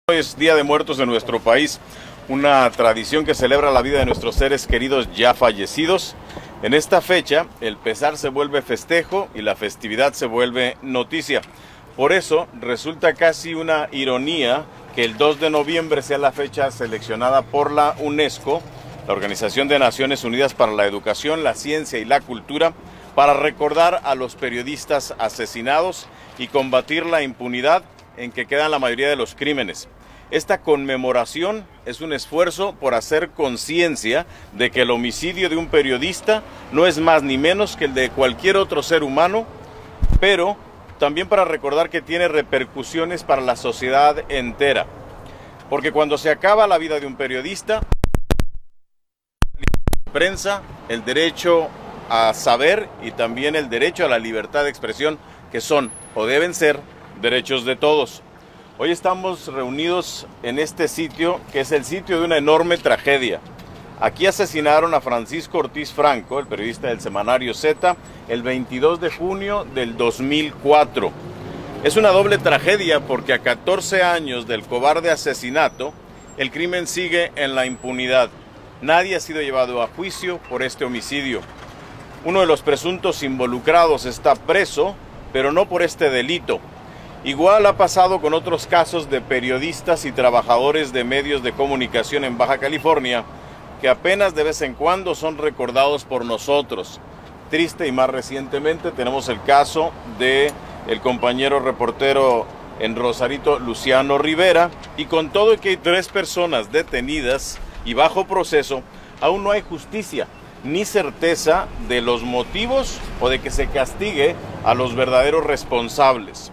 Hoy es Día de Muertos en nuestro país, una tradición que celebra la vida de nuestros seres queridos ya fallecidos. En esta fecha, el pesar se vuelve festejo y la festividad se vuelve noticia. Por eso, resulta casi una ironía que el 2 de noviembre sea la fecha seleccionada por la UNESCO, la Organización de Naciones Unidas para la Educación, la Ciencia y la Cultura, para recordar a los periodistas asesinados y combatir la impunidad en que quedan la mayoría de los crímenes. Esta conmemoración es un esfuerzo por hacer conciencia de que el homicidio de un periodista no es más ni menos que el de cualquier otro ser humano, pero también para recordar que tiene repercusiones para la sociedad entera. Porque cuando se acaba la vida de un periodista, la prensa, el derecho a saber y también el derecho a la libertad de expresión, que son o deben ser derechos de todos. Hoy estamos reunidos en este sitio, que es el sitio de una enorme tragedia. Aquí asesinaron a Francisco Ortiz Franco, el periodista del semanario Z, el 22 de junio del 2004. Es una doble tragedia porque a 14 años del cobarde asesinato, el crimen sigue en la impunidad. Nadie ha sido llevado a juicio por este homicidio. Uno de los presuntos involucrados está preso, pero no por este delito. Igual ha pasado con otros casos de periodistas y trabajadores de medios de comunicación en Baja California, que apenas de vez en cuando son recordados por nosotros. Triste, y más recientemente tenemos el caso de el compañero reportero en Rosarito, Luciano Rivera, y con todo y que hay 3 personas detenidas y bajo proceso, aún no hay justicia ni certeza de los motivos o de que se castigue a los verdaderos responsables.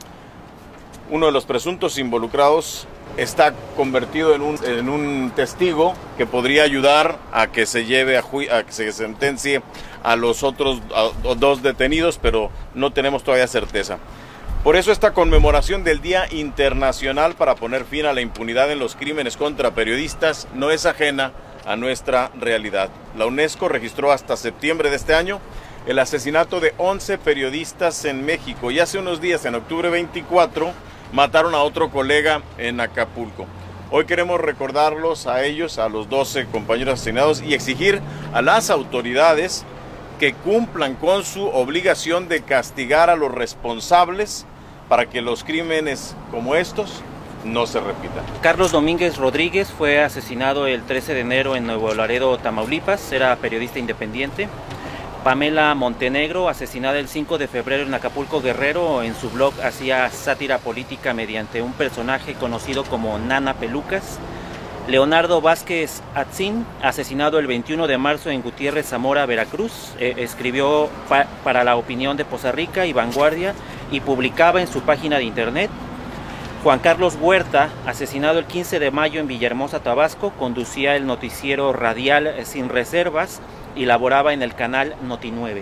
Uno de los presuntos involucrados está convertido en un testigo que podría ayudar a que se lleve a que se sentencie a los otros 2 detenidos, pero no tenemos todavía certeza. Por eso esta conmemoración del Día Internacional para poner fin a la impunidad en los crímenes contra periodistas no es ajena a nuestra realidad. La UNESCO registró hasta septiembre de este año el asesinato de 11 periodistas en México, y hace unos días, en octubre 24, mataron a otro colega en Acapulco. Hoy queremos recordarlos a ellos, a los 12 compañeros asesinados, y exigir a las autoridades que cumplan con su obligación de castigar a los responsables para que los crímenes como estos no se repitan. Carlos Domínguez Rodríguez fue asesinado el 13 de enero en Nuevo Laredo, Tamaulipas. Era periodista independiente. Pamela Montenegro, asesinada el 5 de febrero en Acapulco, Guerrero. En su blog hacía sátira política mediante un personaje conocido como Nana Pelucas. Leonardo Vázquez Atzin, asesinado el 21 de marzo en Gutiérrez, Zamora, Veracruz. Escribió para La Opinión de Poza Rica y Vanguardia y publicaba en su página de internet. Juan Carlos Huerta, asesinado el 15 de mayo en Villahermosa, Tabasco. Conducía el noticiero radial Sin Reservas y laboraba en el canal Noti9.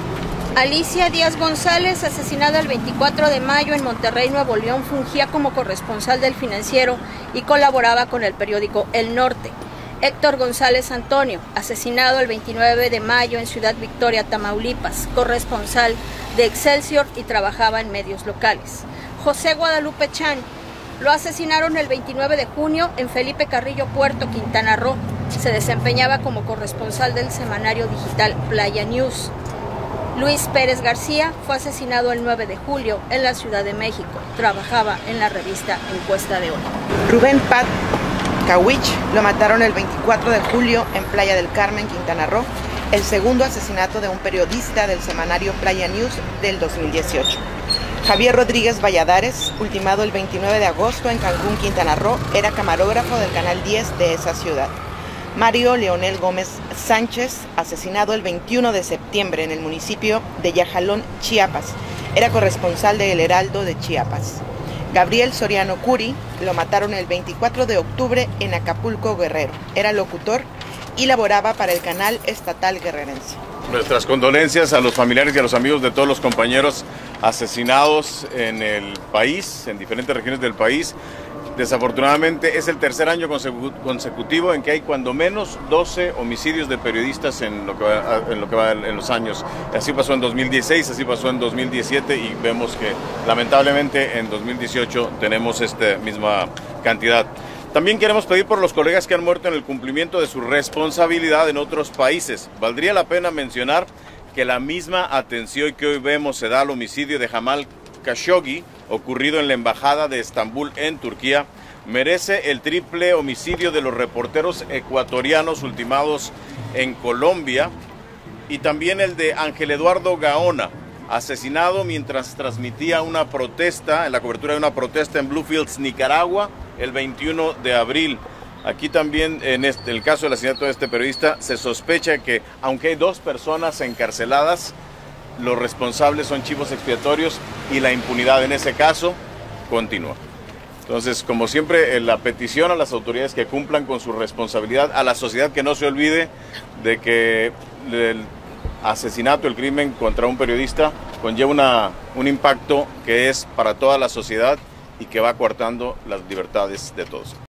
Alicia Díaz González, asesinada el 24 de mayo en Monterrey, Nuevo León, fungía como corresponsal del Financiero y colaboraba con el periódico El Norte. Héctor González Antonio, asesinado el 29 de mayo en Ciudad Victoria, Tamaulipas, corresponsal de Excelsior y trabajaba en medios locales. José Guadalupe Chan, lo asesinaron el 29 de junio en Felipe Carrillo, Puerto, Quintana Roo. Se desempeñaba como corresponsal del semanario digital Playa News. Luis Pérez García fue asesinado el 9 de julio en la Ciudad de México. Trabajaba en la revista Encuesta de Hoy. Rubén Pat Kawich lo mataron el 24 de julio en Playa del Carmen, Quintana Roo. El segundo asesinato de un periodista del semanario Playa News del 2018. Javier Rodríguez Valladares, ultimado el 29 de agosto en Cancún, Quintana Roo, era camarógrafo del Canal 10 de esa ciudad. Mario Leonel Gómez Sánchez, asesinado el 21 de septiembre en el municipio de Yajalón, Chiapas. Era corresponsal de El Heraldo de Chiapas. Gabriel Soriano Curi, lo mataron el 24 de octubre en Acapulco, Guerrero. Era locutor y laboraba para el canal estatal guerrerense. Nuestras condolencias a los familiares y a los amigos de todos los compañeros asesinados en el país, en diferentes regiones del país. Desafortunadamente es el tercer año consecutivo en que hay cuando menos 12 homicidios de periodistas en lo que va en los años. Así pasó en 2016, así pasó en 2017 y vemos que lamentablemente en 2018 tenemos esta misma cantidad. También queremos pedir por los colegas que han muerto en el cumplimiento de su responsabilidad en otros países. Valdría la pena mencionar que la misma atención que hoy vemos se da al homicidio de Jamal Khashoggi, ocurrido en la Embajada de Estambul en Turquía, merece el triple homicidio de los reporteros ecuatorianos ultimados en Colombia, y también el de Ángel Eduardo Gaona, asesinado mientras transmitía una protesta, en la cobertura de una protesta en Bluefields, Nicaragua, el 21 de abril. Aquí también, en el caso del asesinato de este periodista, se sospecha que, aunque hay 2 personas encarceladas, los responsables son chivos expiatorios y la impunidad en ese caso continúa. Entonces, como siempre, la petición a las autoridades que cumplan con su responsabilidad, a la sociedad que no se olvide de que el asesinato, el crimen contra un periodista conlleva un impacto que es para toda la sociedad y que va coartando las libertades de todos.